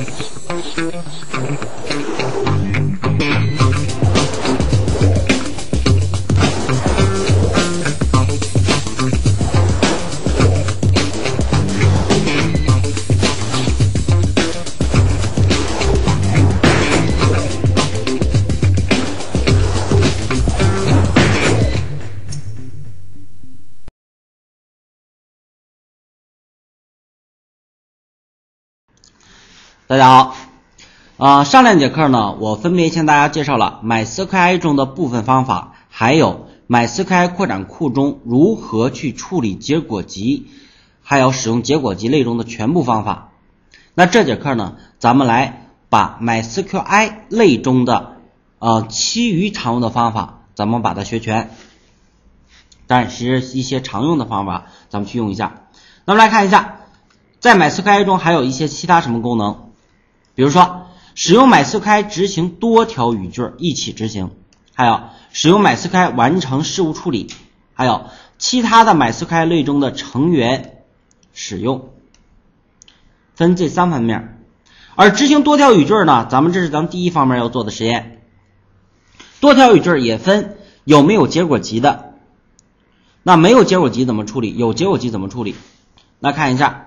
大家好，上两节课呢，我分别向大家介绍了 MySQL 中的部分方法，还有 MySQL 扩展库中如何去处理结果集，还有使用结果集类中的全部方法。那这节课呢，咱们来把 MySQL 类中的其余常用的方法，咱们把它学全。但是一些常用的方法，咱们去用一下。那么来看一下，在 MySQL 中还有一些其他什么功能。比如说使用 MySQL 执行多条语句一起执行，还有使用 MySQL 完成事务处理，还有其他的 MySQL 类中的成员使用，分这三方面。而执行多条语句呢，这是咱们第一方面要做的实验。多条语句也分有没有结果集的，那没有结果集怎么处理，有结果集怎么处理。那看一下，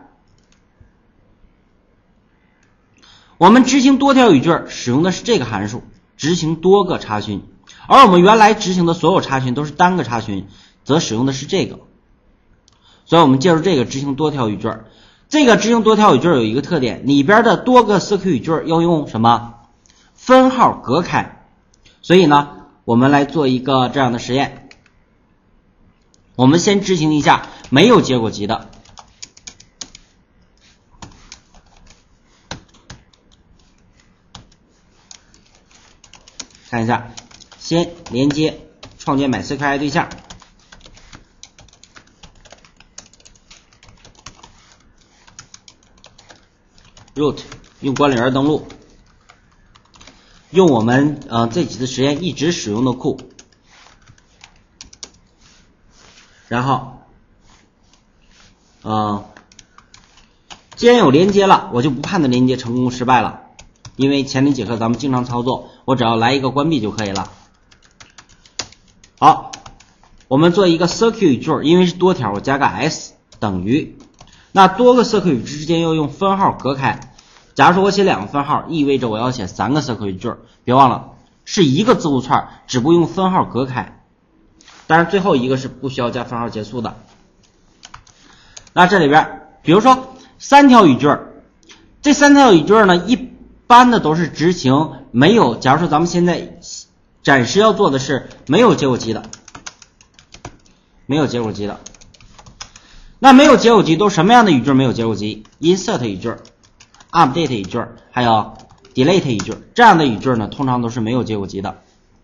我们执行多条语句使用的是这个函数，执行多个查询，而我们原来执行的所有查询都是单个查询，则使用的是这个。所以我们借助这个执行多条语句。这个执行多条语句有一个特点，里边的多个 SQL 语句要用什么？分号隔开。所以呢，我们来做一个这样的实验。我们先执行一下没有结果集的。看一下，先连接创建 MySQL 对象，root 用管理员登录，用我们这几次实验一直使用的库，然后既然有连接了，我就不判断连接成功失败了，因为前几节课咱们经常操作，我只要来一个关闭就可以了。好，我们做一个 SQL 语句，因为是多条，我加个 s 等于，那多个 SQL 语句之间要用分号隔开。假如说我写2个分号，意味着我要写3个 SQL 语句，别忘了是一个字符串，只不过用分号隔开。当然最后一个是不需要加分号结束的。那这里边比如说3条语句，这3条语句呢一般的都是执行没有，假如说咱们现在暂时要做的是没有结果集的，没有结果集的。那没有结果集都什么样的语句没有结果集？ insert 语句、update 语句，还有 delete 语句，这样的语句呢通常都是没有结果集的。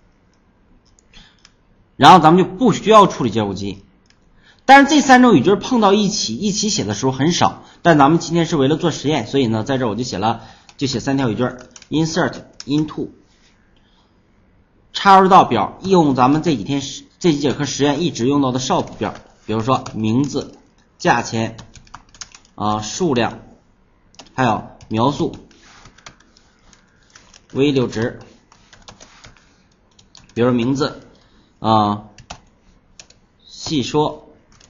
然后咱们就不需要处理结果集。但是这3种语句碰到一起写的时候很少，但咱们今天是为了做实验，所以呢在这我就写3条语句 insert into 插入到表，用咱们这几节课实验一直用到的 shop 表，比如说名字、价钱、数量，还有描述 value 值，比如名字细说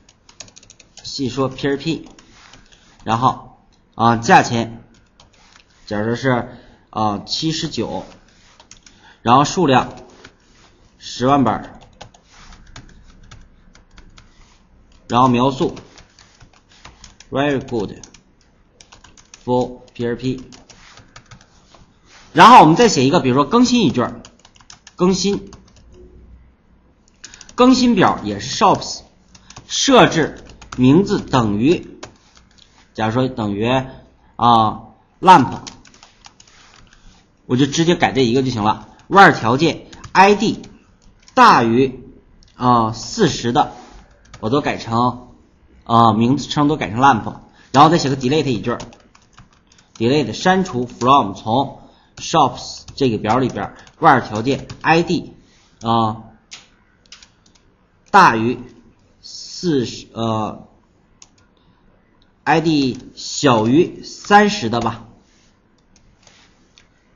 PHP， 然后价钱假如是79，然后数量10万本，然后描述 very good for PHP， 然后我们再写一个比如说更新语句，更新表也是 shops， 设置名字等于，假如说等于lamp， 我就直接改这一个就行了。var 条件 id 大于40的，我都改成名字称都改成 lamp， 然后再写个 delete 语句 ，delete 删除 from 从 shops 这个表里边 var 条件 id 大于id 小于30的吧，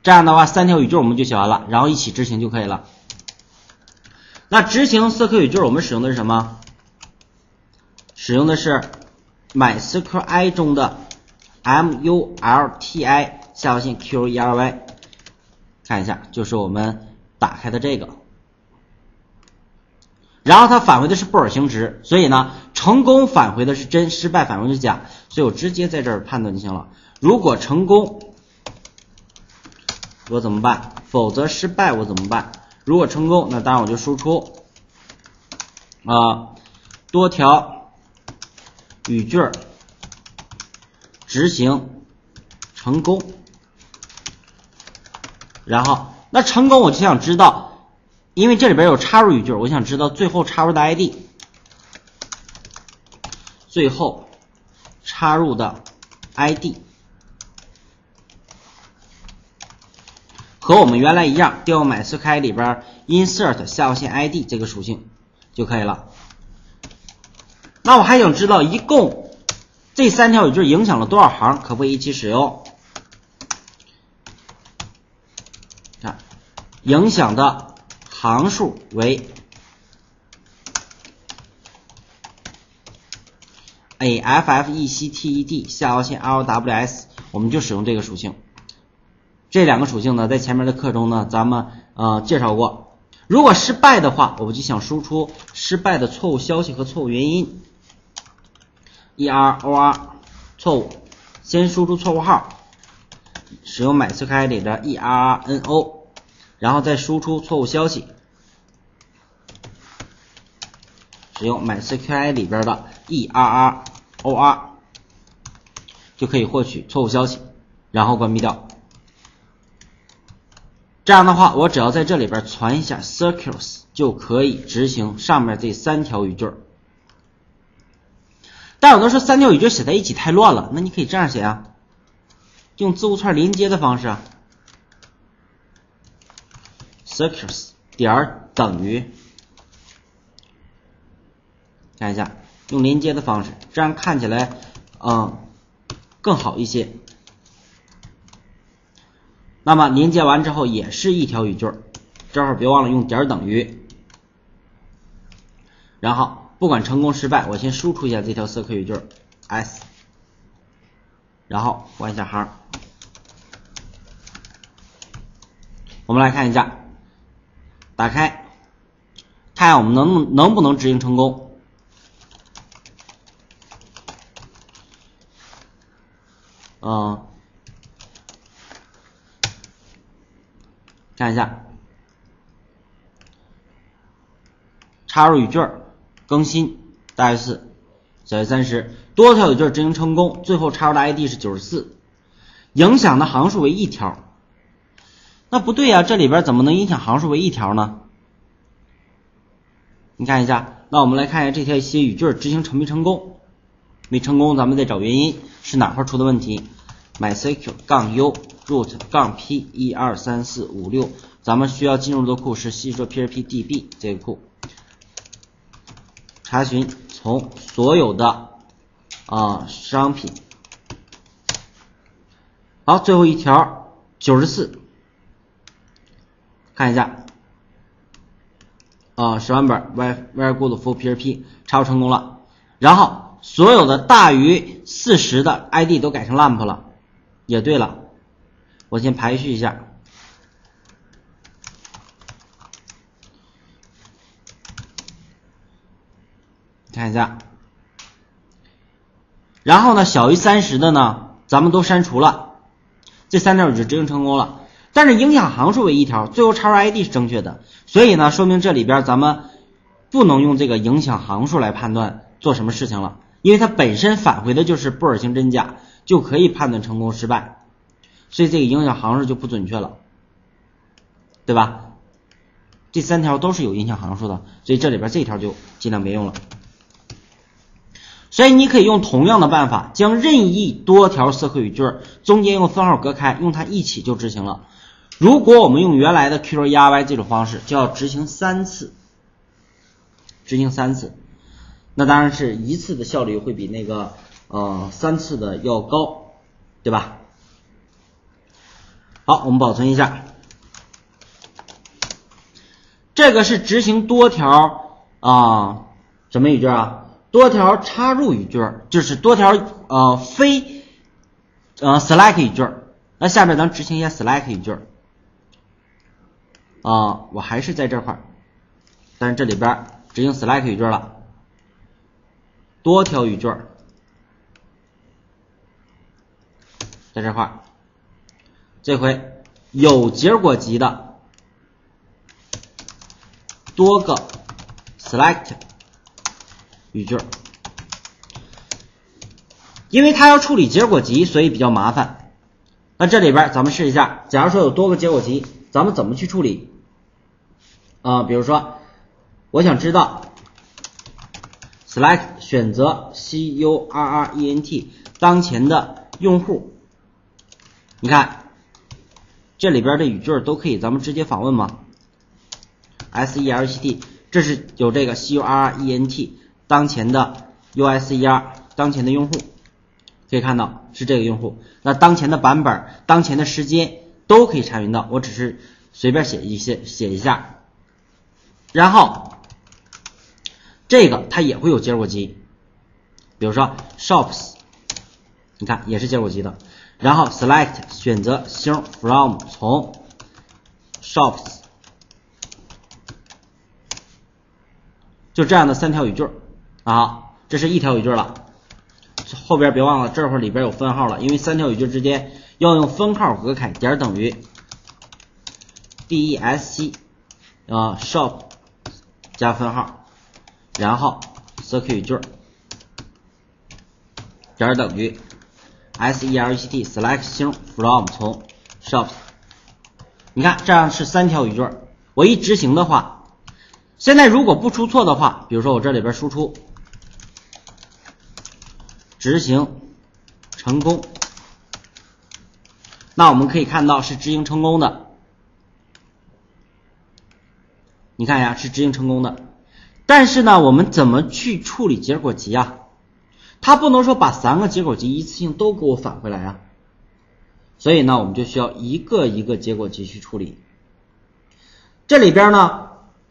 这样的话3条语句我们就写完了，然后一起执行就可以了。那执行色刻语句我们使用的是什么？使用的是 MySQL 中的 multi 下划线 query， 看一下，就是我们打开的这个，然后它返回的是布尔型值，所以呢成功返回的是真，失败返回的是假，所以我直接在这儿判断就行了。如果成功我怎么办？否则失败我怎么办？如果成功，那当然我就输出多条语句执行成功。然后那成功我就想知道，因为这里边有插入语句，我想知道最后插入的 ID， 最后插入的 ID 和我们原来一样，调用 MySQL 里边 insert 下划线 ID 这个属性就可以了。那我还想知道一共这3条语句影响了多少行，可不可以一起使用？看，影响的行数为 AFFECTED 下划线 LWS， 我们就使用这个属性。这2个属性呢，在前面的课中呢，咱们介绍过。如果失败的话，我就想输出失败的错误消息和错误原因。error 错误，先输出错误号，使用 MySQL 里的 errno， 然后再输出错误消息，使用 MySQL 里边的 error， 就可以获取错误消息，然后关闭掉。这样的话，我只要在这里边传一下 circles 就可以执行上面这3条语句。但有的时候3条语句写在一起太乱了，那你可以这样写啊，用字符串连接的方式啊 ，circles 点等于，看一下，用连接的方式，这样看起来更好一些。那么连接完之后也是一条语句，这会儿别忘了用点等于，然后不管成功失败，我先输出一下这条色刻语句 s， 然后关一下行。我们来看一下，打开，看看我们能不能执行成功。看一下，插入语句更新大约是9月30，多条语句执行成功，最后插入的 ID 是94，影响的行数为1条。那不对呀，这里边怎么能影响行数为1条呢？你看一下，那我们来看一下这条些语句执行成没成功？没成功，咱们再找原因，是哪块出的问题？MySQL-U root-p 1234566，咱们需要进入的库是细说 PHP-DB 这个库，查询从所有的商品。好，最后一条94，看一下10万本 very good for PHP 插入成功了，然后所有的大于40的 ID 都改成 lamp 了，也对了，我先排序一下，看一下，然后呢小于30的呢咱们都删除了，这3条语句执行成功了，但是影响行数为1条，最后插入 ID 是正确的，所以呢说明这里边咱们不能用这个影响行数来判断做什么事情了，因为它本身返回的就是布尔型真假，就可以判断成功失败，所以这个影响行数就不准确了，对吧？这3条都是有影响行数的，所以这里边这条就尽量别用了。所以你可以用同样的办法，将任意多条色刻语句中间用分号隔开，用它一起就执行了。如果我们用原来的 query 这种方式，就要执行3次，那当然是1次的效率会比那个3次的要高，对吧？ 好，我们保存一下。这个是执行多条什么语句啊？多条插入语句，就是多条非select 语句。那下面咱执行一下 select 语句。我还是在这块，但是这里边执行 select 语句了。多条语句在这块，这回有结果集的多个 select 语句，因为它要处理结果集，所以比较麻烦。那这里边咱们试一下，假如说有多个结果集，咱们怎么去处理？比如说我想知道 select 选择 current 当前的用户，你看这里边的语句都可以咱们直接访问吗？ select 这是有这个 current 当前的 user 当前的用户，可以看到是这个用户，那当前的版本当前的时间都可以查询到，我只是随便写一下。然后这个它也会有结果集，比如说 shops 你看也是结果集的，然后 select 选择星 from 从 shops， 就这样的3条语句这是一条语句了，后边别忘了这会儿里边有分号了，因为3条语句之间要用分号隔开，点等于 desc shop 加分号，然后 circle 语句点等于 select select 星 from 从 shops， 你看这样是3条语句，我一执行的话，现在如果不出错的话，比如说我这里边输出执行成功，那我们可以看到是执行成功的，你看一下是执行成功的。但是呢我们怎么去处理结果集啊？它不能说把3个结果集一次性都给我返回来啊，所以呢我们就需要一个一个结果集去处理。这里边呢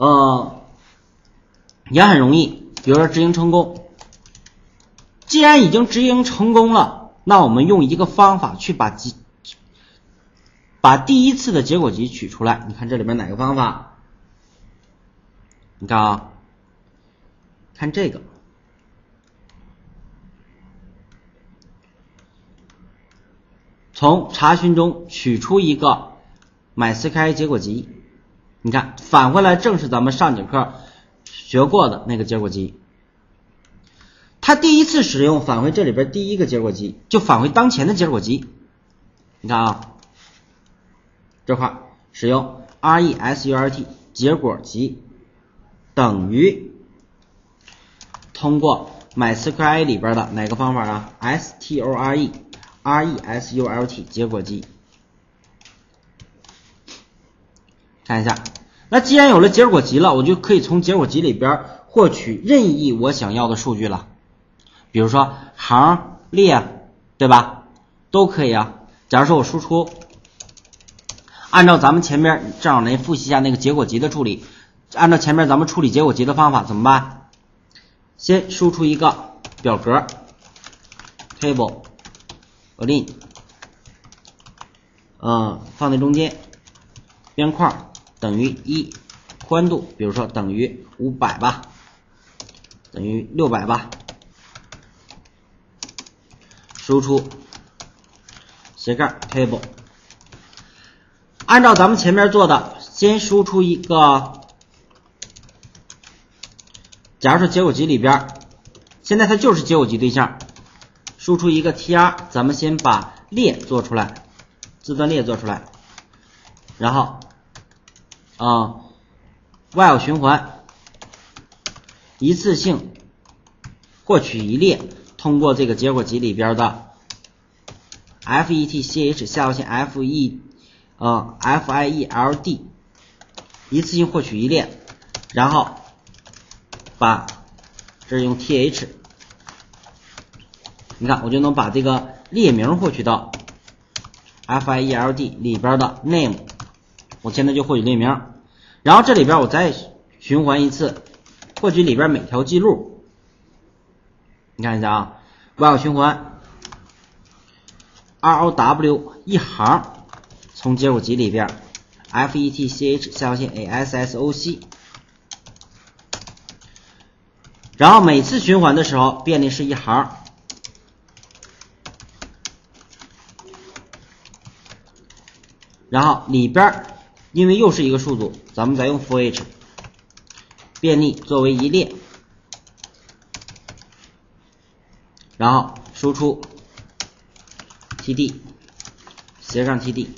也很容易，比如说执行成功，既然已经执行成功了，那我们用一个方法去把第一次的结果集取出来。你看这里边哪个方法？你看看这个，从查询中取出一个 MySQL 结果集，你看返回来正是咱们上节课学过的那个结果集。它第一次使用返回这里边第一个结果集，就返回当前的结果集。你看这块使用 result 结果集等于通过 MySQL 里边的哪个方法啊？ store result 结果集。看一下，那既然有了结果集了，我就可以从结果集里边获取任意我想要的数据了，比如说行列，对吧？都可以啊。假如说我输出，按照咱们前面正好来复习一下那个结果集的处理，按照前面咱们处理结果集的方法怎么办？先输出一个表格 table align 放在中间，边框等于1，宽度比如说等于500吧，等于600吧，输出斜杠 table， 按照咱们前面做的，先输出一个，假如说结果集里边现在它就是结果集对象，输出一个 tr， 咱们先把列做出来，字段列做出来，然后while 循环，一次性获取一列，通过这个结果集里边的 FETCH 下划线 FIELD 一次性获取一列，然后把这是用 TH， 你看我就能把这个列名获取到， field 里边的 name， 我现在就获取列名，然后这里边我再循环一次，获取里边每条记录。你看一下啊 ，while 循环 row 一行从结果集里边 fetch 下划线 assoc， 然后每次循环的时候便利是一行，然后里边因为又是一个数组，咱们再用 for each 便利作为一列，然后输出 td 斜上 td，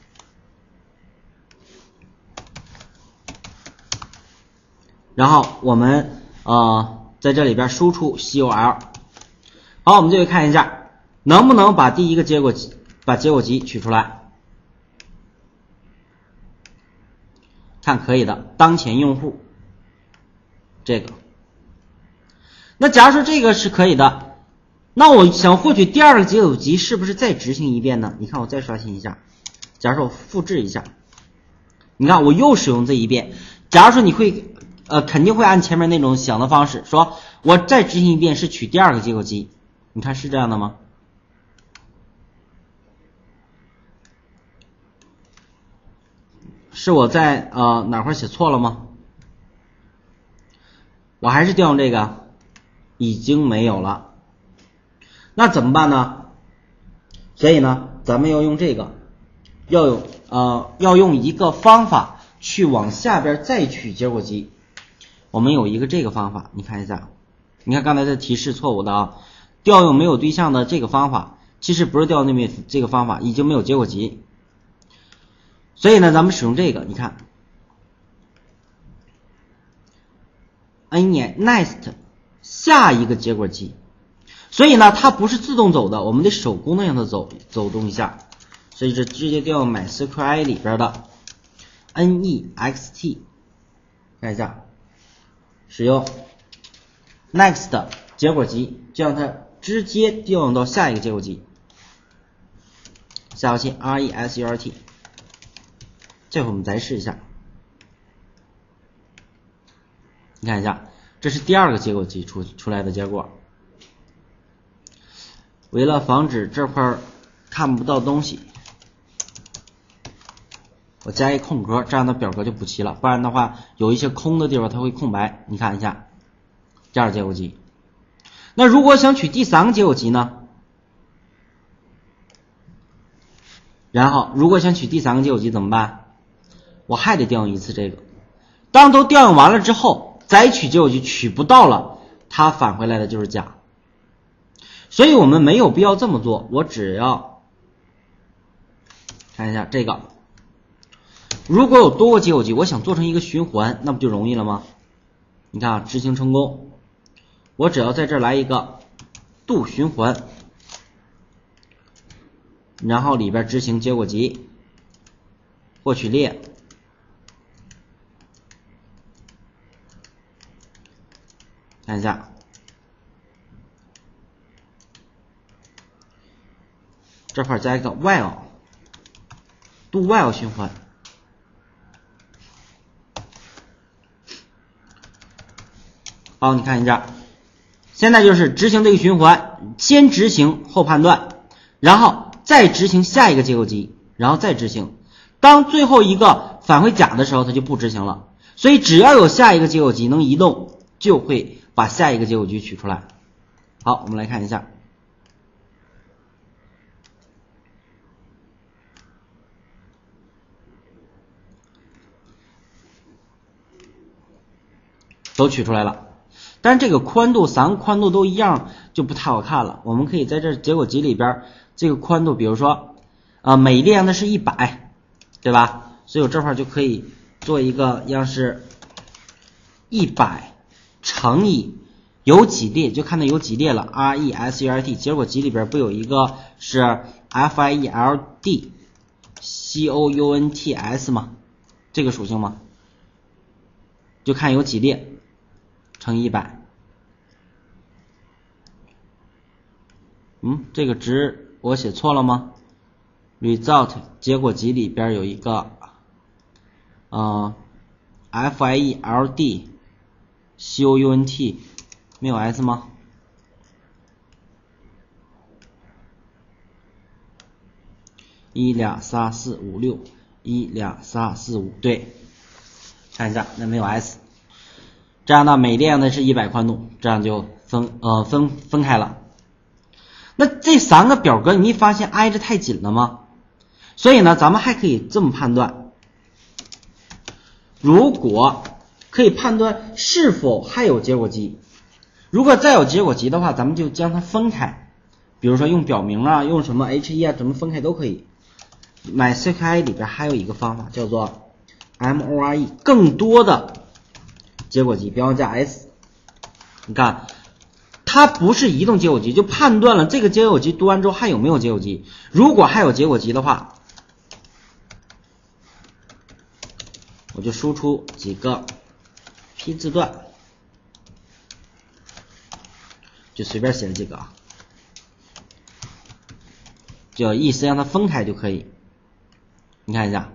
然后我们在这里边输出 col。 好，我们就会看一下能不能把第一个结果集取出来，看可以的，当前用户这个。那假如说这个是可以的，那我想获取第二个结果集是不是再执行一遍呢？你看我再刷新一下，假如说我复制一下，你看我又使用这一遍。假如说你会肯定会按前面那种想的方式，说我再执行一遍是取第二个结果集，你看是这样的吗？是我在哪块写错了吗？我还是调用这个，已经没有了。那怎么办呢？所以呢，咱们要用这个，要用一个方法去往下边再取结果集。我们有一个这个方法，你看一下，你看刚才的提示错误的啊，调用没有对象的这个方法，其实不是调用那边这个方法，已经没有结果集。所以呢，咱们使用这个，你看 next 下一个结果集，所以呢它不是自动走的，我们得手工的让它走动一下，所以这直接调用 MySQL 里边的 next， 看一下使用 next 结果集，就让它直接调用到下一个结果集，下划线 result。这回我们再试一下，你看一下，这是第二个结果集出来的结果。为了防止这块看不到东西，我加一空格，这样的表格就补齐了，不然的话有一些空的地方它会空白。你看一下第二个结果集。那如果想取第三个结果集呢？然后如果想取第三个结果集怎么办？我还得调用一次这个，当都调用完了之后再取结果集取不到了，它返回来的就是假，所以我们没有必要这么做。我只要看一下这个，如果有多个结果集，我想做成一个循环，那不就容易了吗？你看啊，执行成功，我只要在这儿来一个do循环，然后里边执行结果集，获取列，看一下，这块加一个 while， do while 循环，好，你看一下，现在就是执行这个循环，先执行后判断，然后再执行下一个结果集，然后再执行。当最后一个返回假的时候，它就不执行了。所以只要有下一个结果集能移动，就会把下一个结果集取出来。好，我们来看一下。都取出来了，但是这个宽度3个宽度都一样就不太好看了。我们可以在这结果集里边这个宽度，比如说每列呢是100，对吧？所以我这块就可以做一个样式100乘以有几列，就看到有几列了 result， 结果集里边不有一个是 field counts 吗？这个属性吗？就看有几列乘以100。这个值我写错了吗？ result 结果集里边有一个field count 没有 s 吗？1、2、3、4、5、6 1、2、3、4、5，对，看一下，那没有 s， 这样呢，每列呢是100宽度，这样就分开了。那这3个表格你没发现挨着太紧了吗？所以呢，咱们还可以这么判断，如果可以判断是否还有结果集，如果再有结果集的话，咱们就将它分开，比如说用表名啊，用什么 H1 啊，怎么分开都可以。MySQL 里边还有一个方法叫做 MORE， 更多的结果集，标加 s。你看，它不是移动结果集，就判断了这个结果集读完之后还有没有结果集。如果还有结果集的话，我就输出几个批字段，就随便写了几个啊，就意思让它分开就可以。你看一下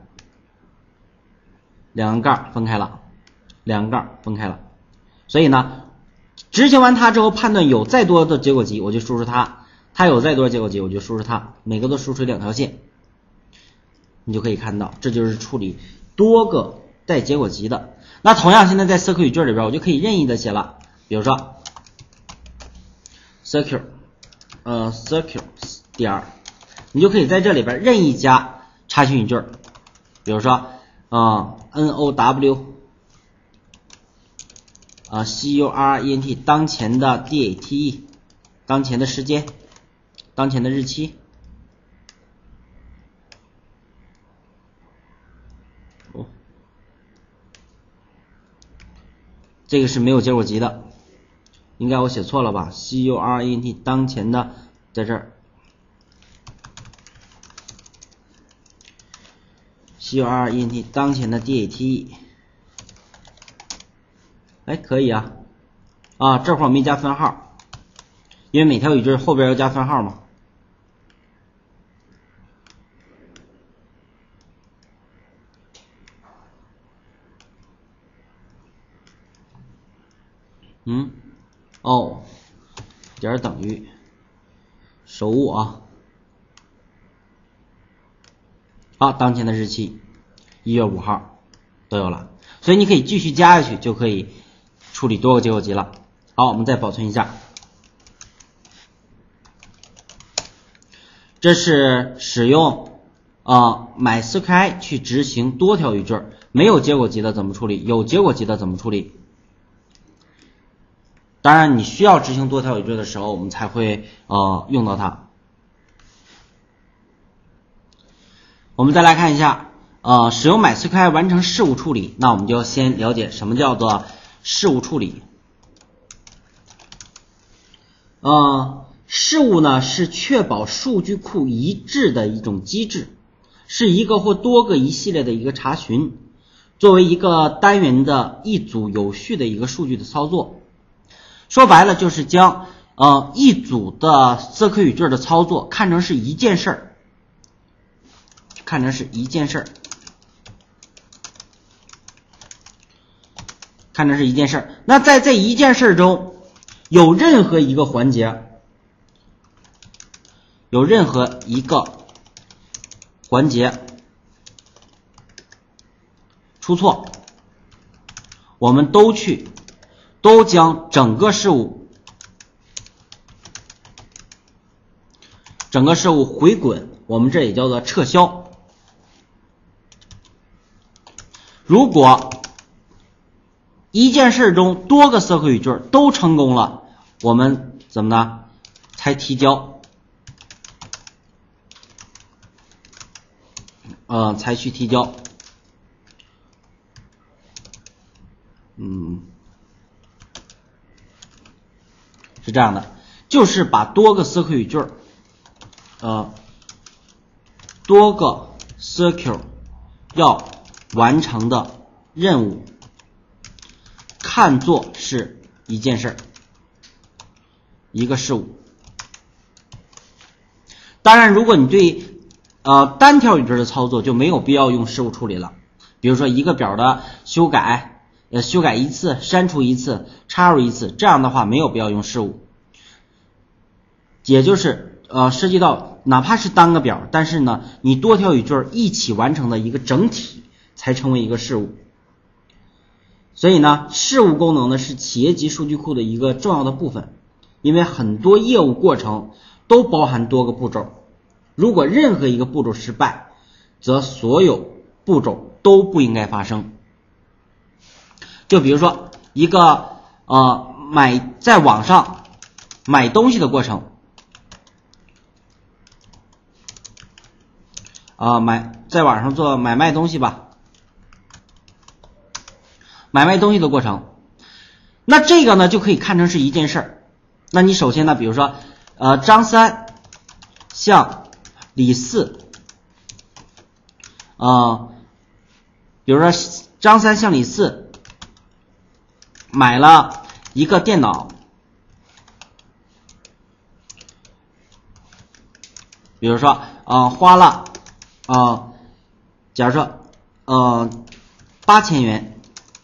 ，2个杠分开了，2个杠分开了。所以呢，执行完它之后，判断有再多的结果集，我就输出它；它有再多的结果集，我就输出它。每个都输出2条线，你就可以看到，这就是处理多个带结果集的。那同样，现在在circle语句里边，我就可以任意的写了，比如说 circle 点，你就可以在这里边任意加查询语句，比如说now current 当前的 date 当前的时间，当前的日期。这个是没有结果集的，应该我写错了吧 current 当前的在这儿current 当前的 date， 哎，可以啊，这会儿没加分号，因为每条语句后边要加分号嘛。点等于手误啊。好，当前的日期1月5号都有了，所以你可以继续加下去，就可以处理多个结果集了。好，我们再保存一下。这是使用MySQL 去执行多条语句，没有结果集的怎么处理，有结果集的怎么处理。当然你需要执行多条语句的时候，我们才会用到它。我们再来看一下使用 MySQL 完成事务处理，那我们就要先了解什么叫做事务处理。事务呢是确保数据库一致的一种机制，是一个或多个一系列的一个查询，作为一个单元的一组有序的一个数据的操作。说白了就是将一组的circle语句的操作看成是一件事儿，那在这一件事中，有任何一个环节出错，我们都将整个事务回滚，我们这也叫做撤销。如果一件事中多个circle语句都成功了，我们怎么呢？才提交才去提交。是这样的，就是把多个circle语句多个 circle 要完成的任务看作是一件事，一个事物。当然如果你对单条语句的操作就没有必要用事务处理了。比如说一个表的修改，修改一次，删除一次，插入一次，这样的话没有必要用事务。也就是涉及到哪怕是单个表，但是呢你多条语句一起完成的一个整体才成为一个事务。所以呢事务功能呢是企业级数据库的一个重要的部分，因为很多业务过程都包含多个步骤，如果任何一个步骤失败，则所有步骤都不应该发生。就比如说一个在网上买东西的过程，在网上做买卖东西吧，买卖东西的过程，那这个呢就可以看成是一件事儿。那你首先呢，比如说张三向李四，比如说张三向李四买了一个电脑，比如说花了假如说8000元，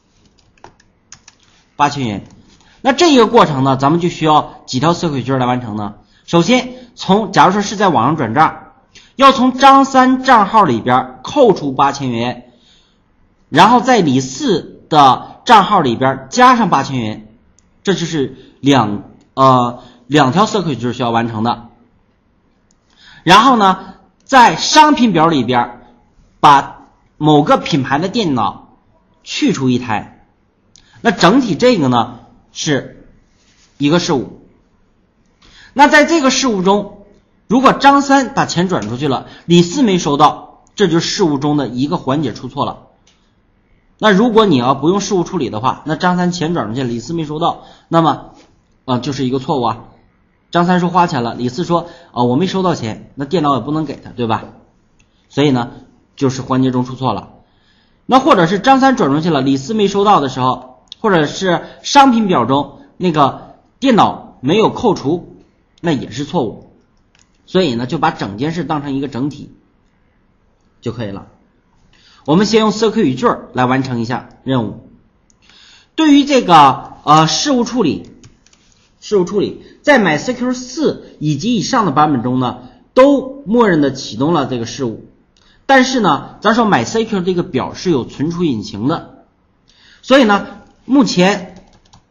那这个过程呢咱们就需要几条SQL语句来完成呢？首先假如说是在网上转账，要从张三账号里边扣除8000元，然后在李四的账号里边加上8000元，这就是两条SQL语句需要完成的。然后呢在商品表里边把某个品牌的电脑去除一台，那整体这个呢是一个事务。那在这个事务中，如果张三把钱转出去了，李四没收到，这就是事务中的一个环节出错了。那如果你要不用事务处理的话，那张三钱转出去，李四没收到，那么就是一个错误啊。张三说花钱了，李四说我没收到钱，那电脑也不能给他，对吧？所以呢就是环节中出错了。那或者是张三转出去了，李四没收到的时候，或者是商品表中那个电脑没有扣除，那也是错误。所以呢就把整件事当成一个整体就可以了。我们先用SQL语句来完成一下任务。对于这个事务处理在 MySQL 4以及以上的版本中呢，都默认的启动了这个事务。但是呢咱说 MySQL 这个表是有存储引擎的，所以呢目前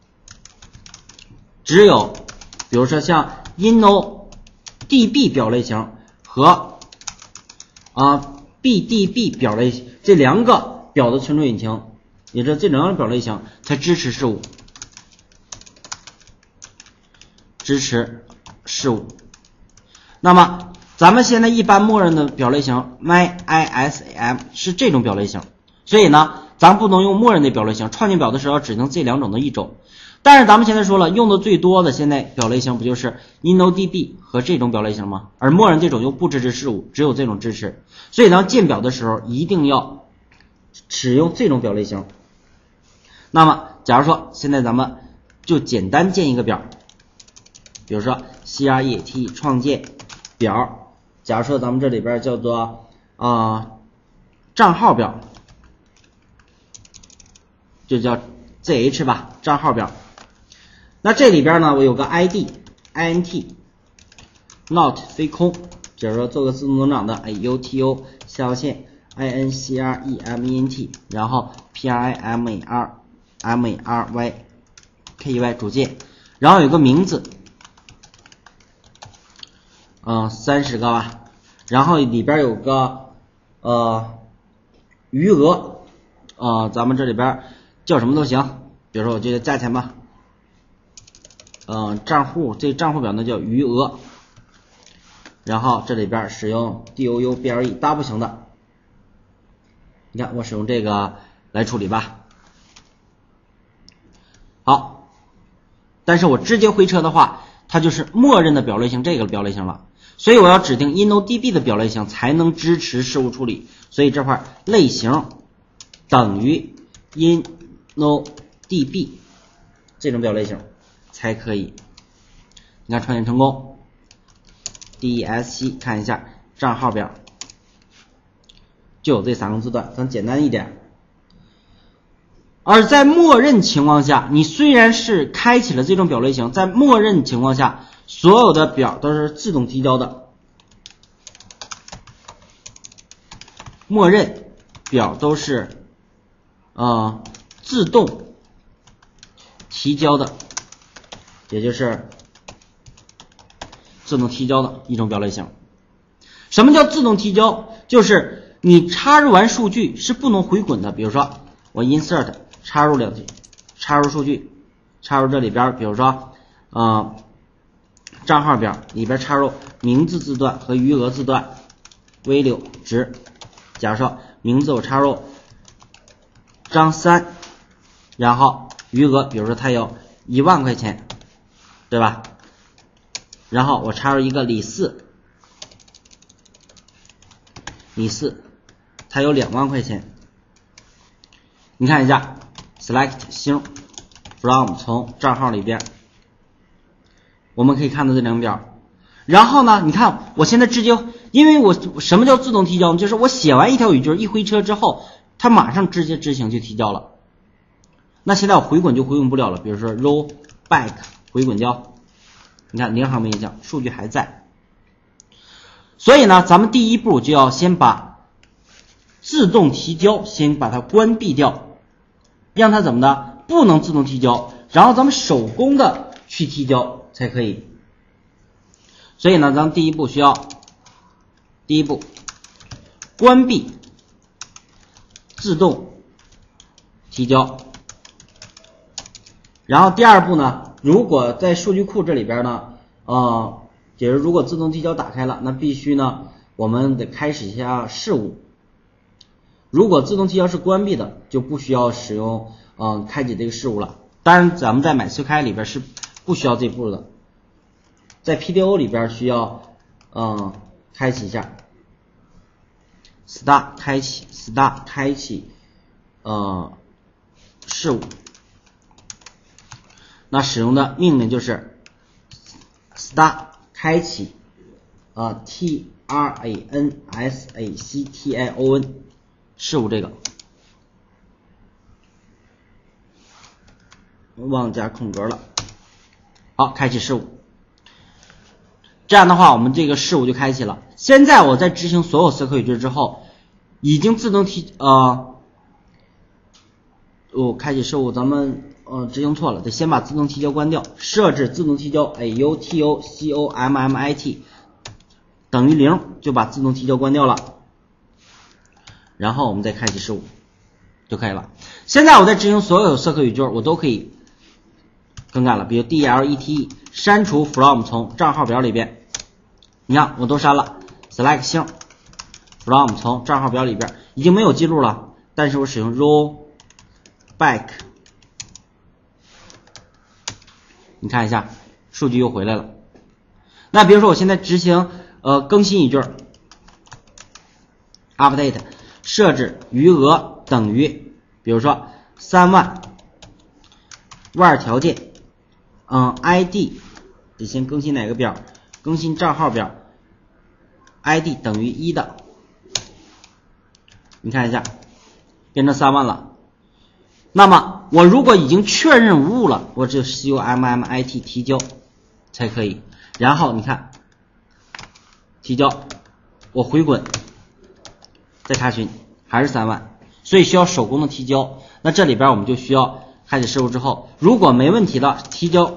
只有比如说像 InnoDB 表类型和BDB 表类型这两个表的存储引擎，也就是这两个表类型才支持事务。那么咱们现在一般默认的表类型 MyISAM 是这种表类型，所以呢咱不能用默认的表类型，创建表的时候只能这两种的一种。但是咱们现在说了，用的最多的现在表类型不就是 InnoDB 和这种表类型吗？而默认这种又不支持事务，只有这种支持，所以当建表的时候一定要使用这种表类型。那么假如说现在咱们就简单建一个表，比如说 CREAT 创建表，假如说咱们这里边叫做账号表，就叫 ZH 吧，账号表。那这里边呢我有个 ID INT not 非空，比如说做个自动增长的 AUTO 下划线 INCREMENT， 然后 PRIMARYKY 主键，然后有个名字30个吧，然后里边有个余额咱们这里边叫什么都行，比如说我就叫价钱吧，账户这账户表呢叫余额，然后这里边使用 DOUBLE 大不行的，你看我使用这个来处理吧。好，但是我直接回车的话，它就是默认的表类型这个表类型了，所以我要指定 InnoDB 的表类型才能支持事务处理，所以这块类型等于 InnoDB 这种表类型才可以。你看创建成功， DESC 看一下账号表就有这3个字段，咱简单一点。而在默认情况下，你虽然是开启了这种表类型，在默认情况下，所有的表都是自动提交的，默认表都是自动提交的，也就是自动提交的一种表类型。什么叫自动提交？就是你插入完数据是不能回滚的。比如说我 insert 插入数据，插入这里边，比如说账号表里边插入名字字段和余额字段 value 值。假如说名字我插入张三，然后余额比如说它有1万块钱，对吧？然后我插入一个李四，它有2万块钱。你看一下 select 星 from 从账号里边，我们可以看到这2表。然后呢，你看我现在直接，因为我什么叫自动提交呢？就是我写完一条语句一回车之后，它马上直接执行就提交了。那现在我回滚就回滚不了了，比如说 roll back 回滚交，你看0行没影响，数据还在。所以呢，咱们第一步就要先把自动提交先把它关闭掉，让它怎么的不能自动提交，然后咱们手工的去提交才可以。所以呢，咱们第一步关闭自动提交。然后第二步呢，如果在数据库这里边呢，也就是如果自动提交打开了，那必须呢我们得开始一下事务。如果自动提交是关闭的，就不需要使用开启这个事务了。当然咱们在 MySQL 里边是不需要这步的，在 PDO 里边需要开启一下 start 开启事务。那使用的命令就是 start 开启transaction 事务，这个忘加空格了。好，开启事务。这样的话我们这个事务就开启了。现在我在执行所有SQL语句之后，已经自动开启事务，咱们执行错了，得先把自动提交关掉，设置自动提交 AUTOCOMMIT 等于0，就把自动提交关掉了，然后我们再开启事务就可以了。现在我在执行所有SQL语句我都可以更改了，比如 delete 删除 from 从账号表里边，你看我都删了。 select 星 from 从账号表里边已经没有记录了，但是我使用 roll back， 你看一下数据又回来了。那比如说我现在执行更新语句 update 设置余额等于比如说3万，var 条件ID 得先更新哪个表，更新账号表 ID 等于1的，你看一下变成3万了。那么我如果已经确认无误了，我只有 COMMIT 提交才可以。然后你看提交，我回滚再查询还是3万，所以需要手工的提交。那这里边我们就需要开启事务之后，如果没问题的提交，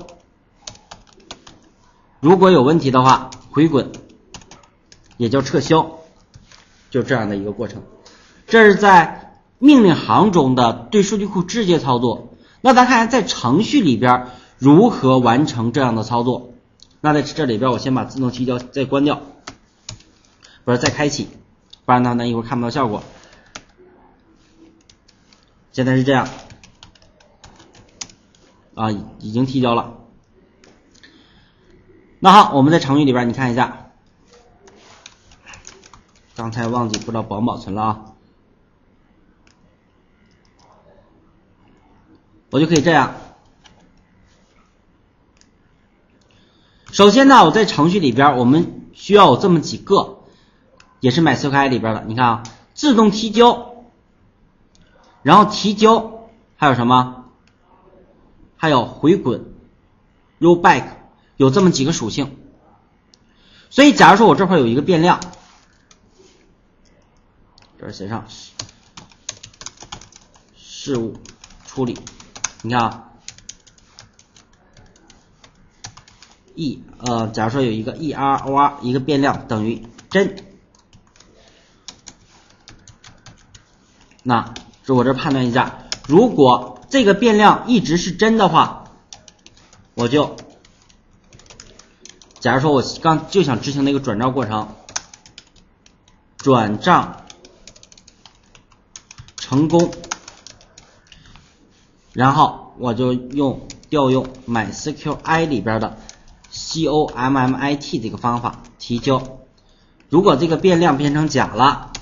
如果有问题的话回滚，也叫撤销，就这样的一个过程。这是在命令行中的对数据库直接操作。那咱看在程序里边如何完成这样的操作。那在这里边我先把自动提交再关掉，不是再开启，不然呢咱一会儿看不到效果。现在是这样已经提交了。那好，我们在程序里边你看一下，刚才忘记不知道保存了我就可以这样。首先呢，我在程序里边我们需要有这么几个，也是 MySQL 里边的，你看自动提交，然后提交还有什么？还有回滚 rollback， 有这么几个属性。所以假如说我这块有一个变量，这儿写上事务处理，你看啊假如说有一个 error 一个变量等于真，那是我这判断一下，如果这个变量一直是真的话，我就假如说我刚就想执行那个转账过程，转账成功，然后我就调用 MySQL 里边的 COMMIT 这个方法提交。如果这个变量变成假了，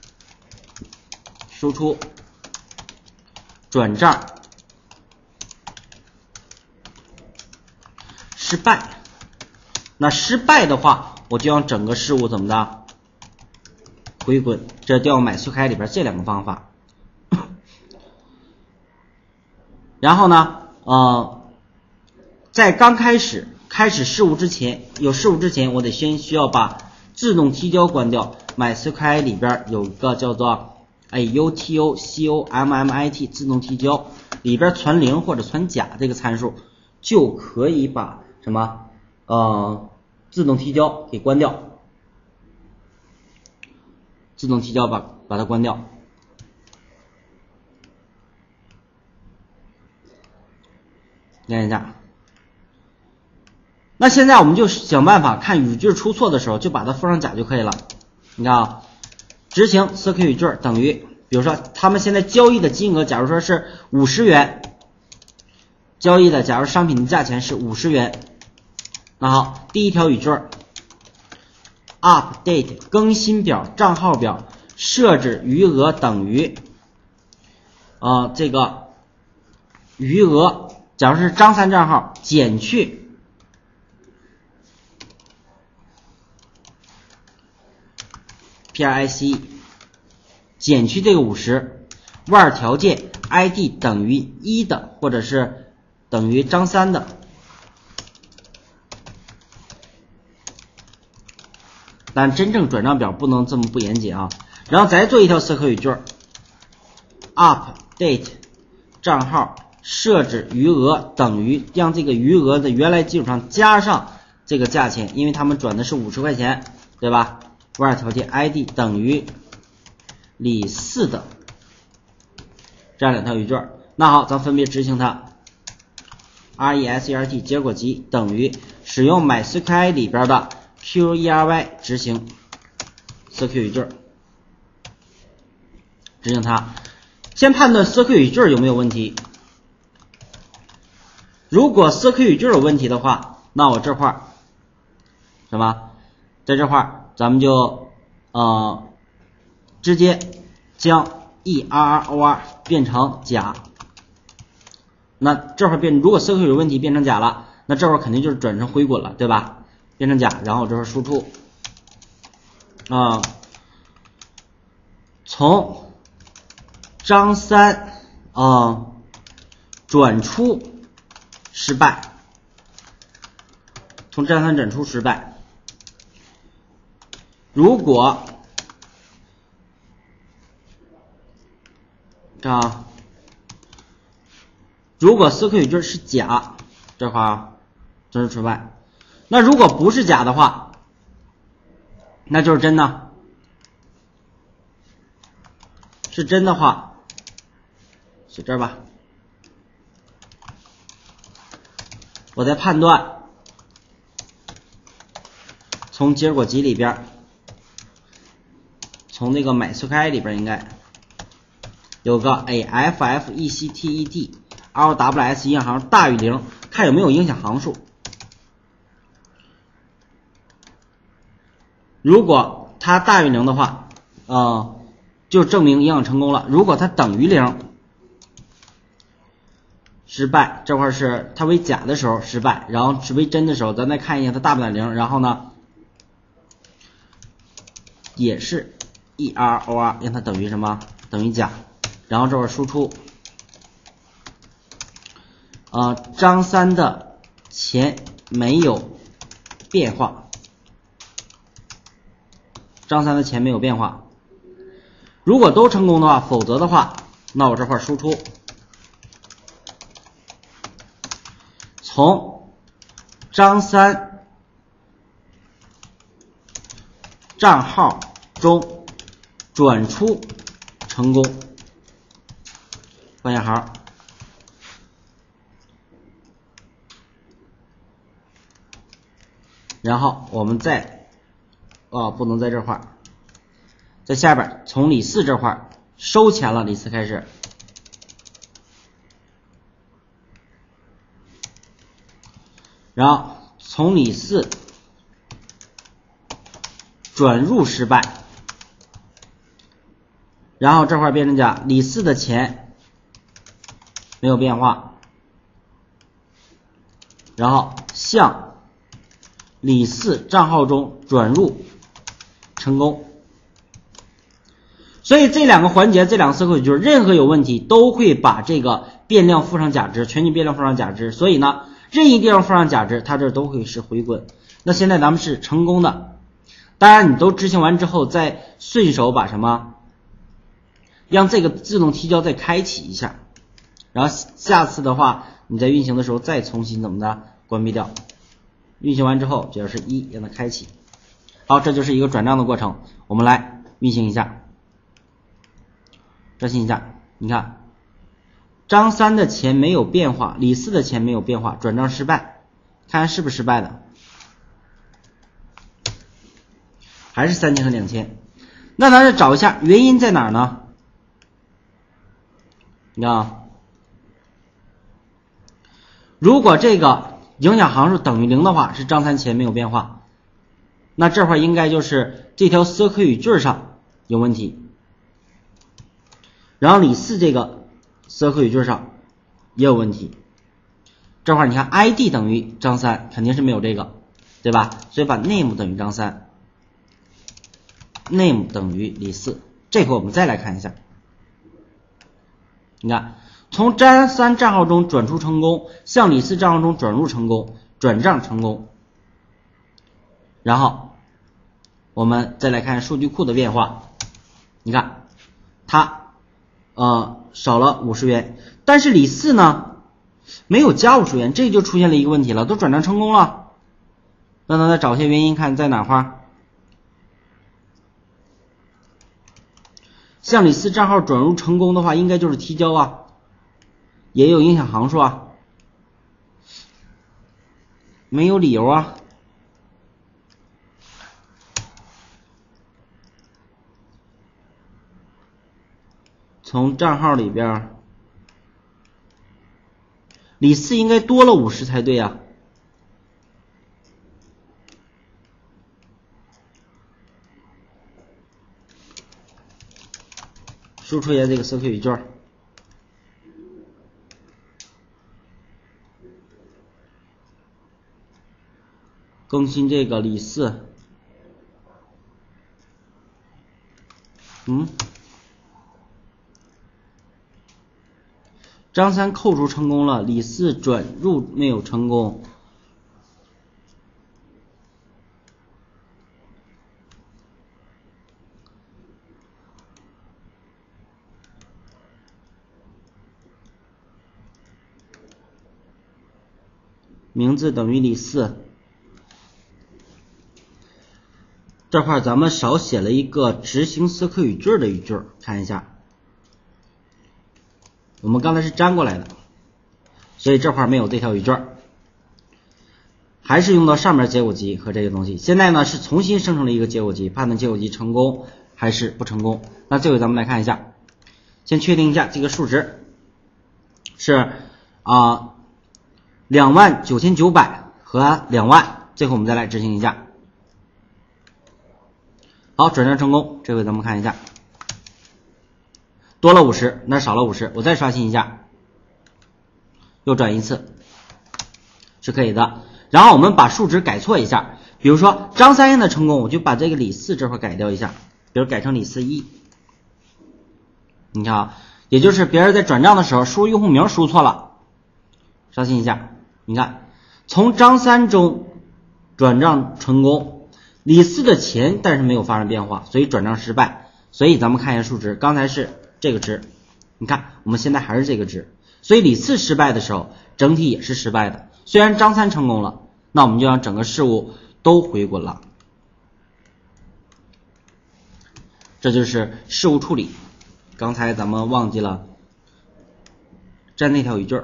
输出转账失败。那失败的话，我就让整个事物怎么的回滚。这调用 MySQL 里边这两个方法。然后呢，在刚开始事务之前，我得先需要把自动提交关掉。MySQL 里边有一个叫做UTO-COMMIT 自动提交，里边传0或者传假这个参数，就可以把什么自动提交给关掉。自动提交把它关掉。念一下。那现在我们就想办法看语句出错的时候，就把它附上假就可以了。你看啊，执行 SQL 语句等于，比如说他们现在交易的金额，假如说是50元，交易的假如商品的价钱是50元。那好，第一条语句 update 更新表账号表设置余额等于这个余额，假如是张三账号减去PIC 减去这个50，外条件 ID 等于1的或者是等于张三的。但真正转账表不能这么不严谨啊。然后再做一条SQL语句 update 账号设置余额等于，让这个余额的原来基础上加上这个价钱，因为他们转的是50块钱，对吧？外条件 ID 等于李4的，这样两条语句。那好，咱分别执行它。RESERT 结果集等于使用 MySQL 里边的 query 执行 SQL 语句，执行它。先判断 SQL 语句有没有问题。如果 SQL 语句有问题的话，那我这块什么，在这块咱们就直接将 error 变成假。那这会儿如果 SQL 有问题变成假了，那这会儿肯定就是转成回滚了，对吧？变成假，然后这会儿输出从张三转出失败，从张三转出失败。如果如果SQL语句是假，这块真是失败。那如果不是假的话，那就是真的。是真的话，写这儿吧。我在判断，从结果集里边，从那个 MySQL 里边应该有个 AFFECTED LWS 银行大于0，看有没有影响行数。如果它大于0的话，就证明营养成功了。如果它等于0，失败。这块是它为假的时候失败，然后是为真的时候，咱再看一下它大不了0，然后呢也是 EROR 让它等于什么？等于甲，然后这会儿输出张三的钱没有变化，张三的钱没有变化。如果都成功的话，否则的话，那我这块输出从张三账号中转出成功，关下号。然后我们再不能在这块，在下边从李四这块收钱了，李四开始，然后从李四转入失败，然后这块变成甲，李四的钱没有变化，然后向李四账号中转入成功。所以这两个环节，这两个思考语句，任何有问题都会把这个变量附上假值，全局变量附上假值，所以呢任意地方附上假值，它这都会是回滚。那现在咱们是成功的，当然你都执行完之后再顺手把什么让这个自动提交再开启一下，然后下次的话你在运行的时候再重新怎么的关闭掉，运行完之后只要是1让它开启。好，这就是一个转账的过程。我们来运行一下，执行一下，你看张三的钱没有变化，李四的钱没有变化，转账失败，看看是不是失败的，还是3000和2000。那咱再找一下原因在哪儿呢？你看啊，如果这个影响函数等于0的话，是张三钱没有变化，那这块应该就是这条SQL语句上有问题，然后李四这个SQL语句上也有问题。这块你看 ID 等于张三肯定是没有这个，对吧？所以把 name 等于张三， name 等于李四。这回我们再来看一下，你看从张三账号中转出成功，向李四账号中转入成功，转账成功。然后我们再来看数据库的变化，你看它少了50元，但是李四呢没有加50元，这就出现了一个问题了，都转账成功了。那咱再找些原因，看在哪块？向李四账号转入成功的话，应该就是提交啊，也有影响函数啊，没有理由啊。从账号里边，李四应该多了50才对啊。输出一下这个SQL语句，更新这个李四，张三扣除成功了，李四转入没有成功。名字等于李四，这块咱们少写了一个执行SQL语句的语句，看一下。我们刚才是粘过来的，所以这块没有这条语句，还是用到上面结果集和这个东西。现在呢是重新生成了一个结果集，判断结果集成功还是不成功。那这回咱们来看一下，先确定一下这个数值是29900和2万，最后我们再来执行一下。好，转账成功，这回咱们看一下，多了50，那少了50，我再刷新一下，又转一次是可以的。然后我们把数值改错一下，比如说张三的成功，我就把这个李四这块改掉一下， 比如改成李四一，你看啊，也就是别人在转账的时候输入用户名输错了，刷新一下，你看从张三中转账成功，李四的钱但是没有发生变化，所以转账失败。所以咱们看一下数值，刚才是这个值，你看我们现在还是这个值，所以李四失败的时候整体也是失败的，虽然张三成功了，那我们就让整个事物都回滚了。这就是事物处理，刚才咱们忘记了占那条语句。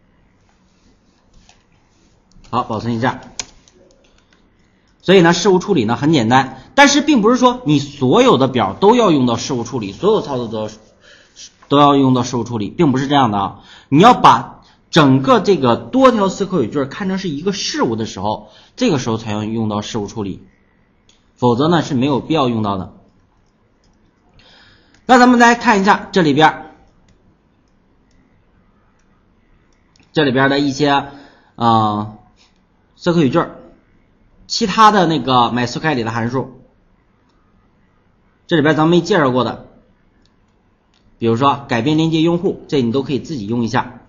好，保存一下。所以呢，事务处理呢很简单，但是并不是说你所有的表都要用到事务处理，所有操作都要用到事务处理，并不是这样的啊。你要把整个这个多条思考语句看成是一个事物的时候，这个时候才要用到事务处理，否则呢是没有必要用到的。那咱们来看一下这里边的一些思考语句。其他的那个 MySQL 里的函数，这里边咱们没介绍过的，比如说改变连接用户，这你都可以自己用一下。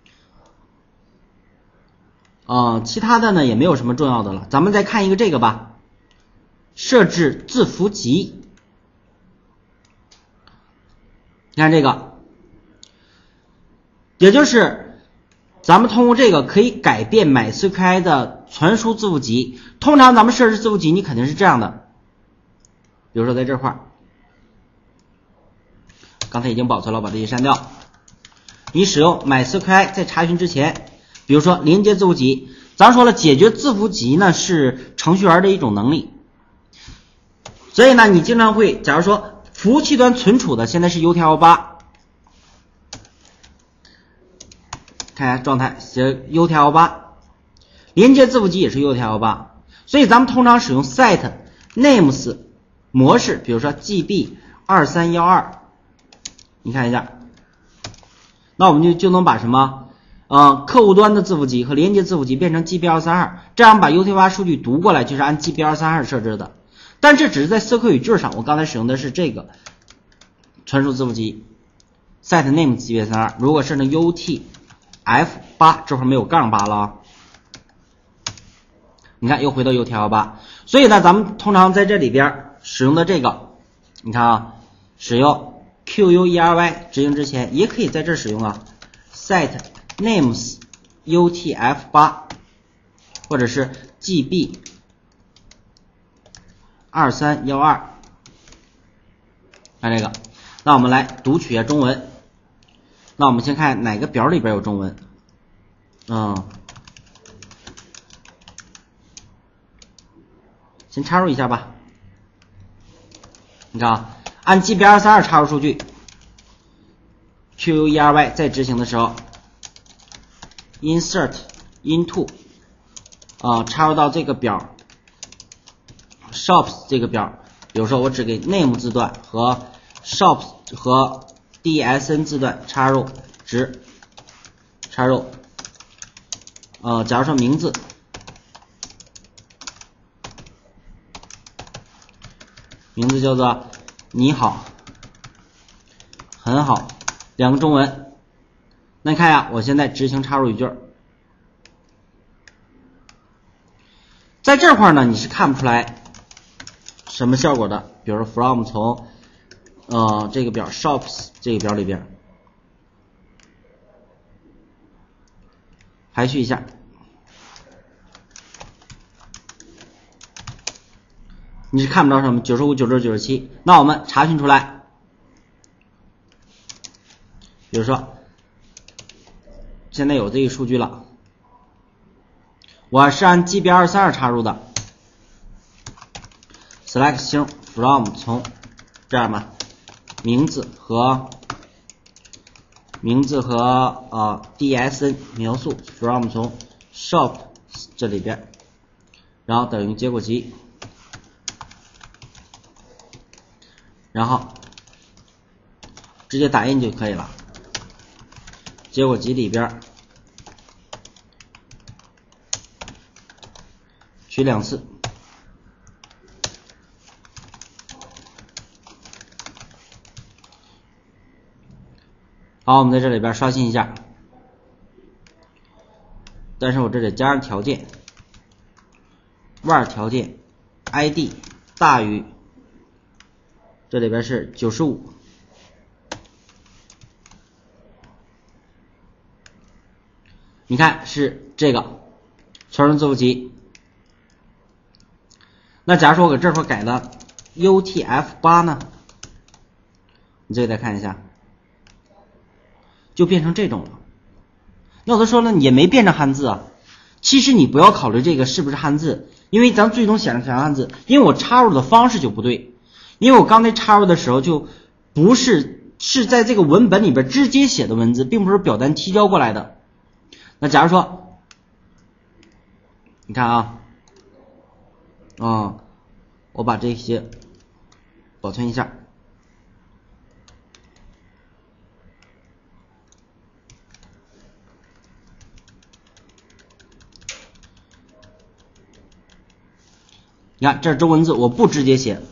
其他的呢也没有什么重要的了。咱们再看一个这个吧，设置字符集。你看这个，也就是咱们通过这个可以改变 MySQL 的传输字符集。通常咱们设置字符集，你肯定是这样的，比如说在这块，刚才已经保存了，把这些删掉。你使用 MySQL 在查询之前，比如说连接字符集，咱说了解决字符集呢是程序员的一种能力，所以呢你经常会，假如说服务器端存储的现在是 UTF-8，看一下状态写 UTF-8， 连接字符集也是 UTF-8， 所以咱们通常使用 set names 模式，比如说 GB2312， 你看一下，那我们就能把什么客户端的字符集和连接字符集变成 GB232， 这样把 UTF-8 数据读过来就是按 GB232 设置的。但这只是在思考语句上，我刚才使用的是这个传输字符集 set name GB232， 如果设成 UTF-8， 这会儿没有杠8了啊，你看又回到 UTF-8， 所以呢咱们通常在这里边使用的这个，你看啊，使用 QUERY 执行之前也可以在这使用啊 set names UTF-8 或者是 GB2312， 看这个。那我们来读取一下中文，那我们先看哪个表里边有中文。先插入一下吧。你看啊，按 GB232 插入数据 QUERY 在执行的时候 insert into 插入到这个表 shops 这个表，比如说我只给 name 字段和 shops 和 DSN 字段插入值，插入假如说名字，名字叫做你好，很好，两个中文。那你看呀，我现在执行插入语句，在这块呢你是看不出来什么效果的，比如说 from 从这个表 shops 这个表里边排序一下，你是看不着什么95、96、97。那我们查询出来，比如说现在有这个数据了，我是按 GB232 插入的 select 星 from 从这样吧，名字和DSN 描述 from 从 shop 这里边，然后等于结果集，然后直接打印就可以了。结果集里边取2次， 好，我们在这里边刷新一下，但是我这里加上条件 var 条件 id 大于，这里边是95，你看是这个传入字符集。那假如说我搁这块改了 UTF-8 呢，你这个再看一下，就变成这种了。那我就说了，也没变成汉字啊。其实你不要考虑这个是不是汉字，因为咱最终显示成汉字，因为我插入的方式就不对，因为我刚才插入的时候就不是在这个文本里边直接写的文字，并不是表单提交过来的。那假如说，你看啊，我把这些保存一下。你看，这是中文字，我不直接写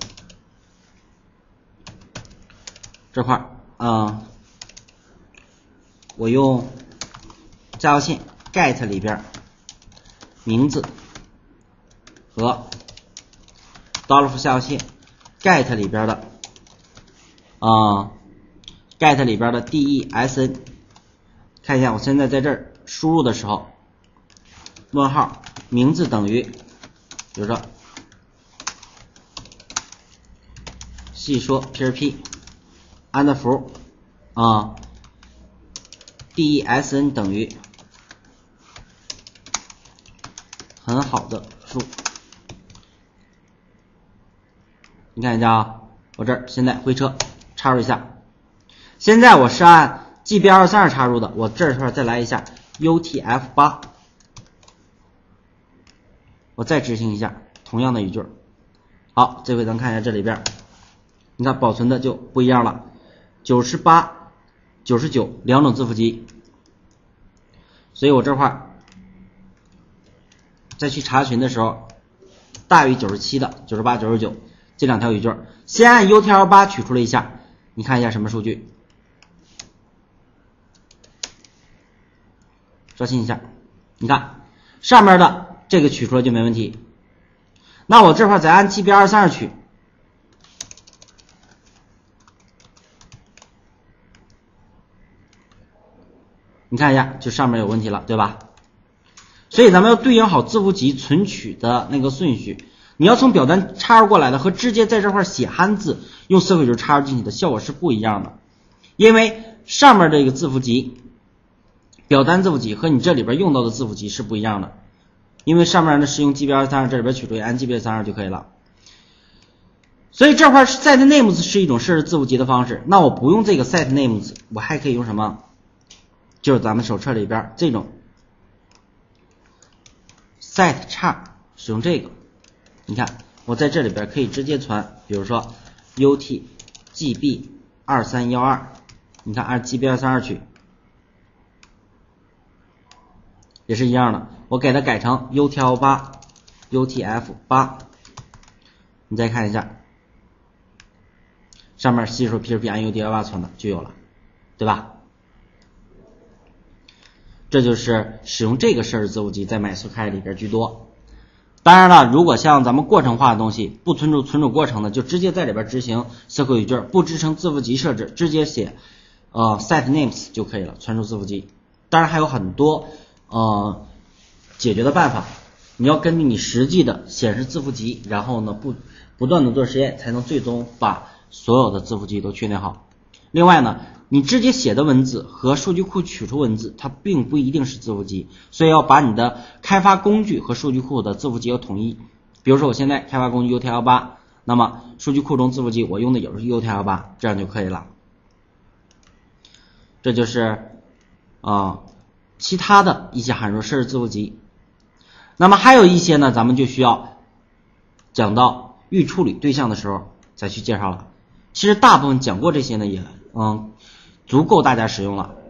这块我用加号线 get 里边名字和$下划线 get 里边的get 里边的 DESN， 看一下我现在在这儿输入的时候，问号名字等于，比如说细说 PHP 安的符DESN 等于很好的书。你看一下啊，我这儿现在回车插入一下，现在我是按 GB232 插入的，我这块再来一下 UTF-8， 我再执行一下同样的语句。好，这回咱看一下这里边，你看保存的就不一样了，98、99两种字符集，所以我这块再去查询的时候，大于97的98、99这两条语句，先按 UTF-8 取出了一下，你看一下什么数据，刷新一下，你看上面的这个取出来就没问题。那我这块再按 GB232 取，你看一下，就上面有问题了，对吧？所以咱们要对应好字符集存取的那个顺序。你要从表单插入过来的和直接在这块写汉字用色绘句插入进去的效果是不一样的，因为上面这个字符集表单字符集和你这里边用到的字符集是不一样的，因为上面呢是用 GB232， 这里边取出按 GB232 就可以了。所以这块 set names 是一种设置字符集的方式，那我不用这个 set names， 我还可以用什么？就是咱们手册里边这种 set char， 使用这个。你看我在这里边可以直接传，比如说 UTGB2312， 你看按 GB232 取也是一样的，我给它改成 UTF-8， 你再看一下上面细数 PHP 按 UTF-8 传的就有了，对吧？这就是使用这个设置字符集在 MySQL 里边居多。当然了，如果像咱们过程化的东西，不存储过程的，就直接在里边执行色绘语句，不支撑字符集设置，直接写set names 就可以了，传输字符集。当然还有很多解决的办法，你要根据你实际的显示字符集，然后呢不断的做实验，才能最终把所有的字符集都确定好。另外呢，你直接写的文字和数据库取出文字，它并不一定是字符集，所以要把你的开发工具和数据库的字符集要统一。比如说我现在开发工具 UTF-8， 那么数据库中字符集我用的也是 UTF-8， 这样就可以了。这就是其他的一些函数设置字符集。那么还有一些呢，咱们就需要讲到预处理对象的时候再去介绍了。其实大部分讲过这些呢，也足够大家使用了。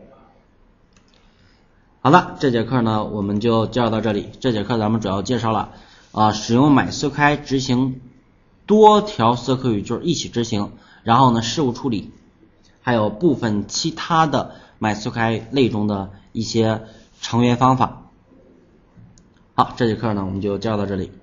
好了，这节课呢我们就介绍到这里。这节课咱们主要介绍了使用 MySQL 执行多条色绘语句一起执行，然后呢事务处理还有部分其他的 MySQL 类中的一些成员方法。好，这节课呢我们就教到这里。